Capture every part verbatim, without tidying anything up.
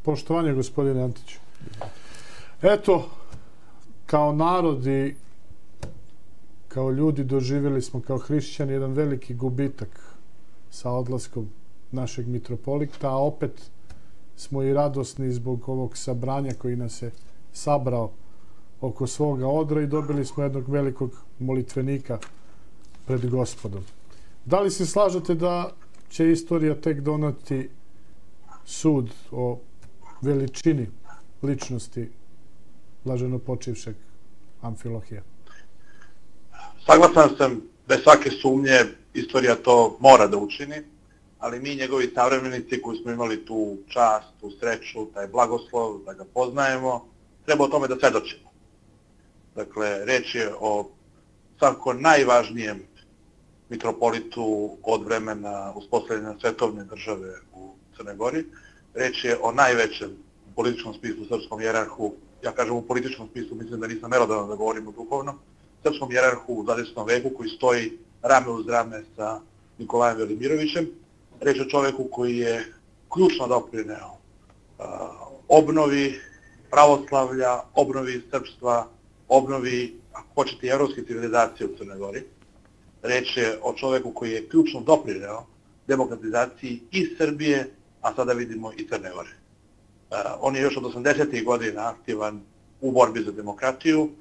Poštovanje, gospodine Antiću. Eto, kao narod i kao ljudi doživjeli smo kao hrišćani jedan veliki gubitak sa odlaskom našeg mitropolita, a opet smo i radosni zbog ovog sabranja koji nas je sabrao oko svoga odra i dobili smo jednog velikog molitvenika pred Gospodom. Da li se slažete da će istorija tek donati sud o veličini ličnosti blaženo počivšeg Amfilohija? Saglasan sam, bez svake sumnje, istorija to mora da učini, ali mi, njegovi savremenici koji smo imali tu čast, tu sreću, taj blagoslov, da ga poznajemo, treba o tome da svedočimo. Dakle, reč je o svakako najvažnijem mitropolitu od vremena uspostavljanja svetovne države u Crnoj Gori. Reč je o najvećem u političkom smislu srpskom jerarhu, ja kažem u političkom smislu, mislim da nisam merodavan da govorim o duhovnom, srpskom jerarhu u dvadesetom veku koji stoji rame uz rame sa Nikolajem Velimirovićem. Reč je o čoveku koji je ključno doprineo uh, obnovi pravoslavlja, obnovi srpstva, obnovi, ako hoćete, evropske civilizacije u Crnoj Gori. Reč je o čoveku koji je ključno doprineo demokratizaciji i Srbije, a sada vidimo i Crne Gore. Uh, on je još od osamdesetih godina aktivan u borbi za demokratiju. Uh,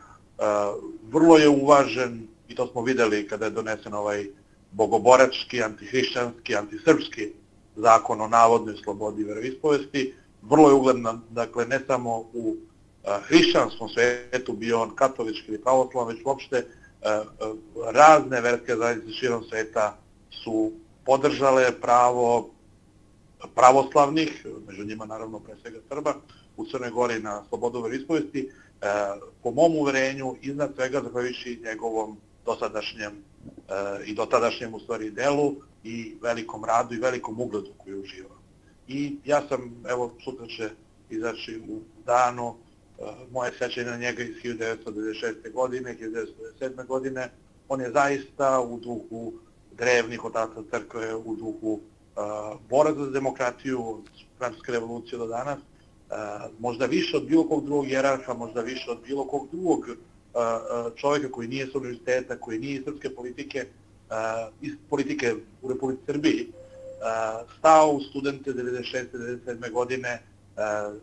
vrlo je uvažen, i to smo videli kada je donesen ovaj bogoborački, antihrišćanski, antisrpski zakon o navodnoj slobodi veroispovesti. Vrlo je ugledan, dakle, ne samo u uh, hrišćanskom svetu, bio on katolički ili pravoslavan, već uopšte uh, uh, razne verske zajednice širom sveta su podržale pravo pravoslavnih, među njima naravno pre svega Srba, u Crnoj Gori na slobodu veroispovesti, e, po mom uverenju, iznad svega zahvaljujući njegovom dosadašnjem e, i dotadašnjem u stvari delu i velikom radu i velikom ugledu koji uživa. I ja sam, evo, sutra će izaći u danu e, moje sećanje na njega iz hiljadu devetsto devedeset šeste. godine, hiljadu devetsto devedeset sedme. godine. On je zaista u duhu drevnih otaca crkve, u duhu Uh, borac za demokratiju od Francuske revolucije do danas, uh, možda više od bilo kog drugog jerarha, možda više od bilo kog drugog uh, uh, čovjeka koji nije s univerziteta, koji nije iz srpske politike, uh, iz politike u Republici Srbiji, uh, stao u studente devedeset šeste. devedeset sedme. godine, uh,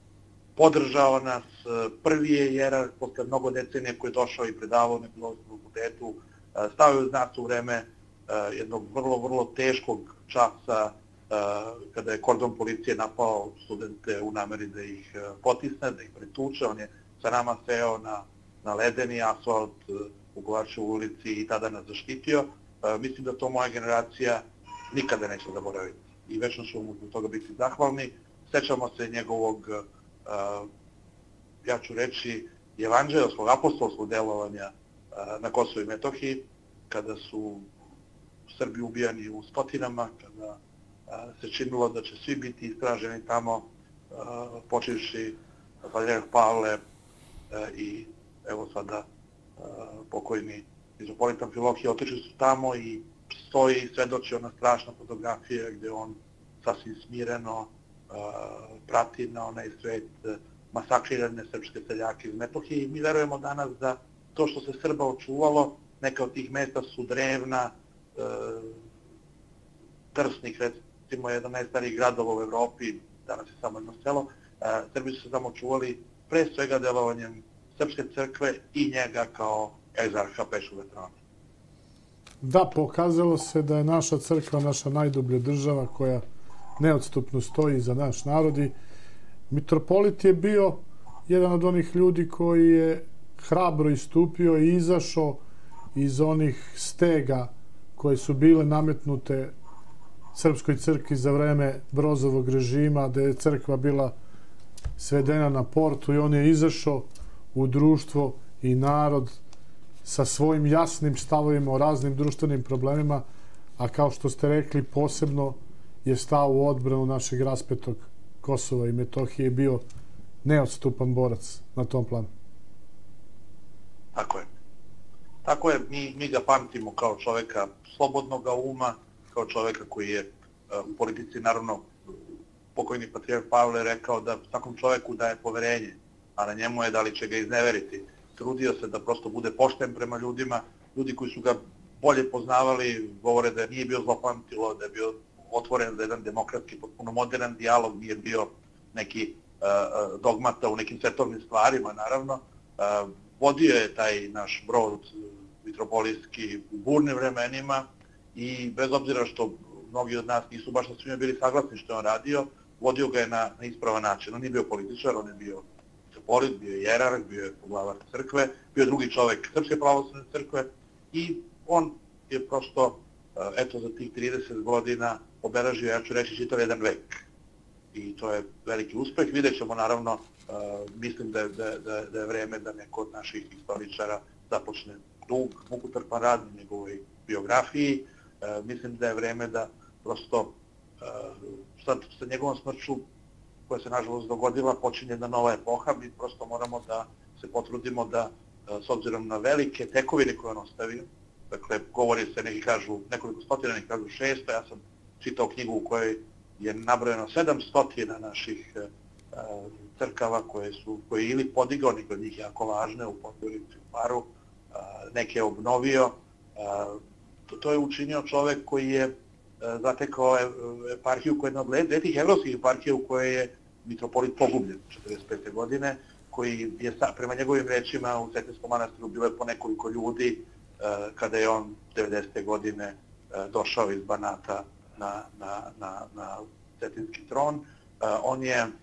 podržao nas, uh, prvi je jerarh posle mnogo decenije koji je došao i predavao na Filozofskom fakultetu, uh, stao je uz nas u vreme uh, jednog vrlo, vrlo teškog časa uh, kada je kordon policije napao studente u nameri da ih uh, potisne, da ih pretuče. On je sa nama seo na, na ledeni asfalt uh, u Kovačevoj ulici i tada nas zaštitio. Uh, mislim da to moja generacija nikada neće zaboraviti i večno ćemo mu zbog toga biti zahvalni. Sećamo se njegovog, uh, ja ću reći, evanđelskog, apostolskog delovanja uh, na Kosovu i Metohiji, kada su Srbi ubijani u stotinama, kada a, se činilo da će svi biti istraženi tamo, a, počevši Patrijarh Pavle a, i evo sada a, pokojni mitropolit Amfilohije otišli su tamo i stoji i svedoči ona strašna fotografija gdje on sasvim smireno a, prati na onaj svet masakrirane srpske seljake iz Metohije. I mi verujemo danas da to što se Srba očuvalo, neka od tih mesta su drevna, Trsnik, recimo, je jedan najstarijih gradova u Evropi, danas je samo jedno selo. Srbi su se tamo čuvali pre svega delovanjem Srpske crkve i njega kao egzarha Peškog veterana. Da, pokazalo se da je naša crkva naša najdublja država koja neodstupno stoji za naš narod i mitropolit je bio jedan od onih ljudi koji je hrabro istupio i izašao iz onih stega koje su bile nametnute Srpskoj crkvi za vreme Brozovog režima, gde je crkva bila svedena na portu i on je izašao u društvo i narod sa svojim jasnim stavovima o raznim društvenim problemima, a kao što ste rekli, posebno je stao u odbranu našeg raspetog Kosova i Metohije i bio neodstupan borac na tom planu. Tako je. Tako je, mi, mi ga pamtimo kao čoveka slobodnog uma, kao čoveka koji je uh, u politici naravno pokojni patrijarh Pavle rekao da svakom čoveku daje poverenje, a na njemu je da li će ga izneveriti. Trudio se da prosto bude pošten prema ljudima. Ljudi koji su ga bolje poznavali govore da nije bio zlopamtilo, da je bio otvoren za jedan demokratski, potpuno modern dijalog, nije bio neki uh, dogmata u nekim svetovnim stvarima, naravno. Uh, vodio je taj naš brod mitropolijski u burnim vremenima i bez obzira što mnogi od nas nisu baš sa svime bili saglasni što je on radio, vodio ga je na, na ispravan način. On nije bio političar, on je bio mitropolit, bio je jerarh, bio je poglavar crkve, bio je drugi čovek Srpske pravoslavne crkve i on je prosto, eto, za tih trideset godina obeležio, ja ću reći, čitav jedan vek. I to je veliki uspeh. Vidjet ćemo, naravno, uh, mislim da je, da, da, da je vreme da neko od naših istoričara započne dug, mukotrpan rad na njegovoj biografiji. Uh, mislim da je vreme da prosto uh, sad sa njegovom smrću, koja se nažalost dogodila, počinje jedna nova epoha. Mi prosto moramo da se potrudimo da, uh, s obzirom na velike tekovine koje on ostavio, dakle, govori se, neki kažu nekoliko stotina, neki kažu šesto, ja sam čitao knjigu u kojoj je nabrojeno sedamstotina naših uh, crkava koje su, koje ili podigao, neke od njih jako važne u Podgorici, u Paru, uh, neke je obnovio. Uh, to, to je učinio čovek koji je uh, zatekao eparhiju koja je jedna od retih evropskih eparhija u kojoj je mitropolit pogubljen četrdeset pete godine, koji je prema njegovim rečima u Cetinjskom manastiru bilo je po nekoliko ljudi uh, kada je on devedesete godine uh, došao iz Banata na, na, na, na cetinski tron. Uh, on je uh,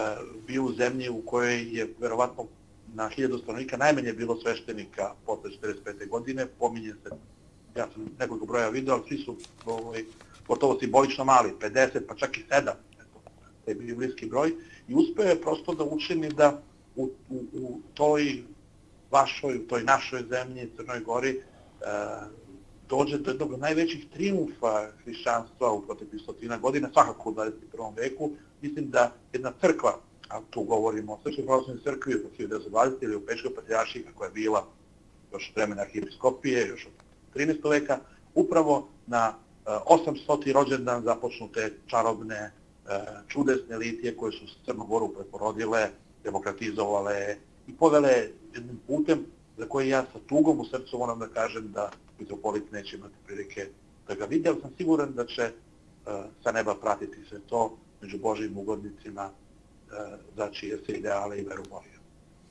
bio u zemlji u kojoj je verovatno na hiljadu stanovnika najmanje bilo sveštenika posle četrdeset pete godine. Pominje se, ja sam nekoliko broja video, ali svi su ovaj, gotovo simbolično mali, pedeset pa čak i sedam, eto, taj biblijski broj. I uspeo je prosto da učini da u, u, u toj vašoj, u toj našoj zemlji, Crnoj Gori, uh, dođe do jednog najvećih triumfa hrišćanstva u proteklih stotina godina, svakako u dvadeset prvom veku. Mislim da jedna crkva, a tu govorimo o Srpskoj pravoslavnoj crkvi od hiljadu devetsto dvadesete ili u Pečkoj patrijaršiji, koja je bila još vremena arhijepiskopije, još od trinaestog veka, upravo na uh, osamstoti rođendan započnu te čarobne, uh, čudesne litije koje su Crnu Goru preporodile, demokratizovale i povele jednim putem za koji ja sa tugom u srcu moram da kažem da mitropolit neće imati prilike da ga vidi, ali sam siguran da će uh, sa neba pratiti sve to među Božjim ugodnicima uh, za čije se ideale i veru borio.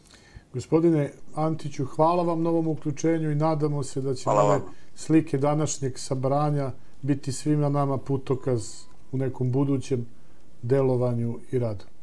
Gospodine Antiću, hvala vam na ovom uključenju i nadamo se da će ove slike današnjeg sabranja biti svima nama putokaz u nekom budućem delovanju i radu.